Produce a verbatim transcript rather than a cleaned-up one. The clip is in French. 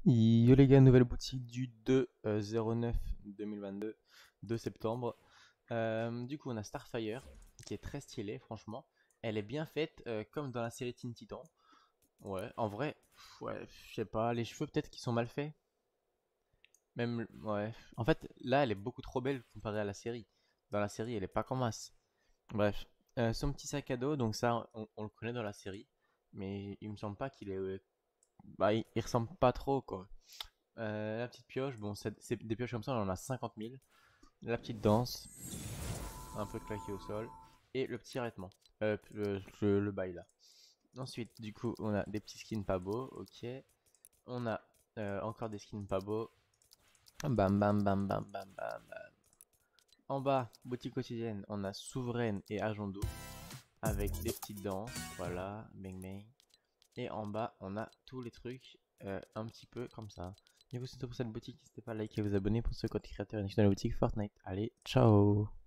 Yo les gars, nouvelle boutique du deux zéro neuf deux mille vingt-deux, deux septembre. Euh, du coup, on a Starfire qui est très stylée, franchement. Elle est bien faite, euh, comme dans la série Teen Titan. Ouais, en vrai, pff, ouais, je sais pas, les cheveux peut-être qui sont mal faits. Même, ouais. En fait, là, elle est beaucoup trop belle comparée à la série. Dans la série, elle est pas comme as. Bref, Euh, son petit sac à dos, donc ça, on, on le connaît dans la série, mais il me semble pas qu'il est, euh, bah, il, il ressemble pas trop quoi. Euh, la petite pioche, bon, c'est c'est des pioches comme ça, on en a cinquante mille. La petite danse, un peu claquée au sol. Et le petit arrêtement, euh, le, le, le bail là. Ensuite, du coup, on a des petits skins pas beaux, ok. On a euh, encore des skins pas beaux. Bam, bam, bam, bam, bam, bam, bam. En bas, boutique quotidienne, on a Souveraine et Agent avec des petites danses, voilà, bang bang. Et en bas, on a tous les trucs euh, un petit peu comme ça. Du coup, c'est tout pour cette boutique. N'hésitez pas à liker et vous abonner pour ce côté créateur et de la boutique Fortnite. Allez, ciao!